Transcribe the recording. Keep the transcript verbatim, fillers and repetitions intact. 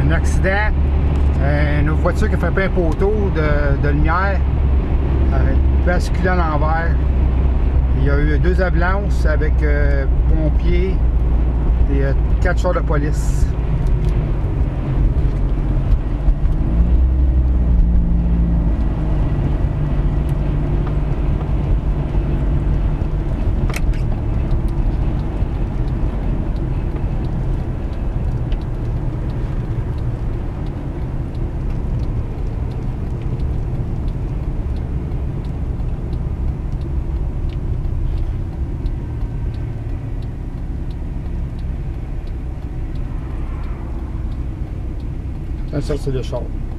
un accident, une voiture qui a frappé un poteau de, de lumière, euh, basculé à l'envers. Il y a eu deux ambulances avec euh, pompiers et euh, quatre chars de police. Ça, c'est le char.